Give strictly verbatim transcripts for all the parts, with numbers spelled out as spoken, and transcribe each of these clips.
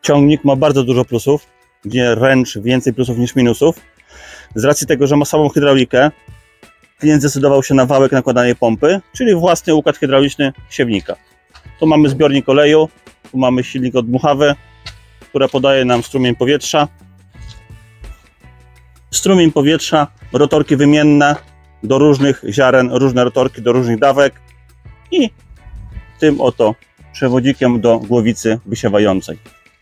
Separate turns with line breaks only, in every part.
Ciągnik ma bardzo dużo plusów, gdzie wręcz więcej plusów niż minusów. Z racji tego, że ma samą hydraulikę, klient zdecydował się na wałek nakładanej pompy, czyli własny układ hydrauliczny siewnika. Tu mamy zbiornik oleju, tu mamy silnik odmuchawy, który podaje nam strumień powietrza. Strumień powietrza, rotorki wymienne do różnych ziaren, różne rotorki do różnych dawek i tym oto przewodzikiem do głowicy wysiewającej.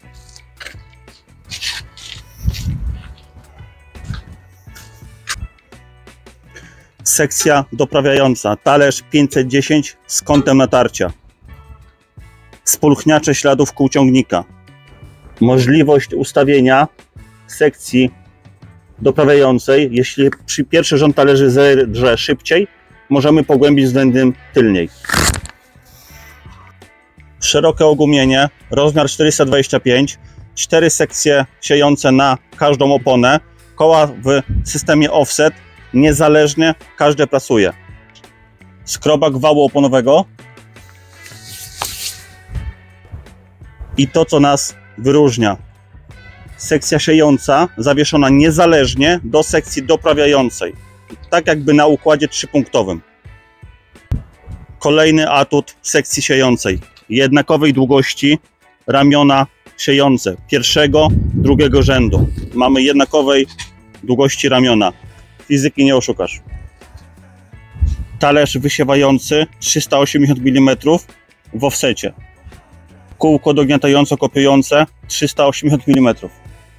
Sekcja doprawiająca, talerz pięćset dziesięć z kątem natarcia, spulchniacze śladów kół ciągnika, możliwość ustawienia sekcji doprawiającej. Jeśli przy pierwszy rząd talerzy zedrze szybciej, możemy pogłębić względem tylniej. Szerokie ogumienie, rozmiar czterysta dwadzieścia pięć, cztery sekcje siejące na każdą oponę, koła w systemie offset, niezależnie każde pracuje. Skrobak wału oponowego i to, co nas wyróżnia. Sekcja siejąca zawieszona niezależnie do sekcji doprawiającej, tak jakby na układzie trzypunktowym. Kolejny atut sekcji siejącej, jednakowej długości ramiona siejące pierwszego, drugiego rzędu. Mamy jednakowej długości ramiona. Fizyki nie oszukasz. Talerz wysiewający trzysta osiemdziesiąt milimetrów w offsecie. Kółko dogniatająco-kopiujące trzysta osiemdziesiąt milimetrów.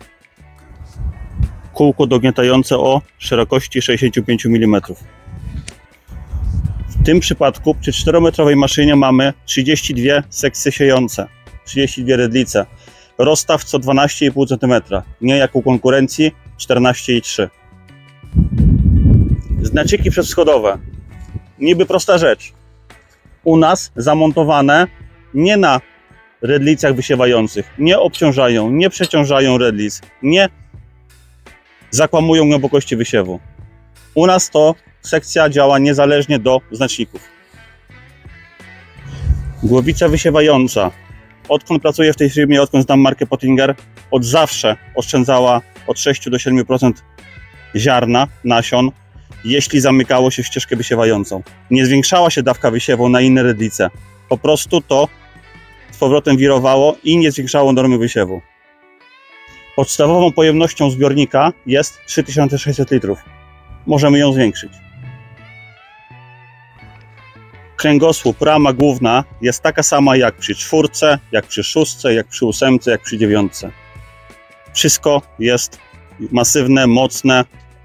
Kółko dogniatające o szerokości sześćdziesiąt pięć milimetrów. W tym przypadku przy czterometrowej maszynie mamy trzydzieści dwie sekcje siejące, trzydzieści dwie redlice. Rozstaw co dwanaście i pół centymetra, nie jak u konkurencji czternaście i trzy. Znaciki przewschodowe. Niby prosta rzecz. U nas zamontowane nie na redlicach wysiewających. Nie obciążają, nie przeciążają redlic, nie zakłamują głębokości wysiewu. U nas to sekcja działa niezależnie do znaczników. Głowica wysiewająca. Odkąd pracuję w tej firmie, odkąd znam markę Pottinger, od zawsze oszczędzała od sześciu do siedmiu procent ziarna, nasion, jeśli zamykało się w ścieżkę wysiewającą. Nie zwiększała się dawka wysiewu na inne redlice. Po prostu to z powrotem wirowało i nie zwiększało normy wysiewu. Podstawową pojemnością zbiornika jest trzy tysiące sześćset litrów. Możemy ją zwiększyć. Kręgosłup, rama główna jest taka sama jak przy czwórce, jak przy szóstce, jak przy ósemce, jak przy dziewiątce. Wszystko jest masywne, mocne.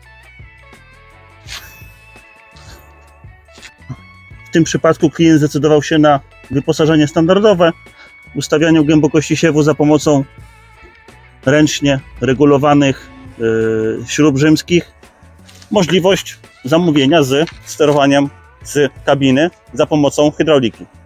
W tym przypadku klient zdecydował się na wyposażenie standardowe, ustawianie głębokości siewu za pomocą ręcznie regulowanych yy, śrub rzymskich. Możliwość zamówienia z sterowaniem z kabiny za pomocą hydrauliki.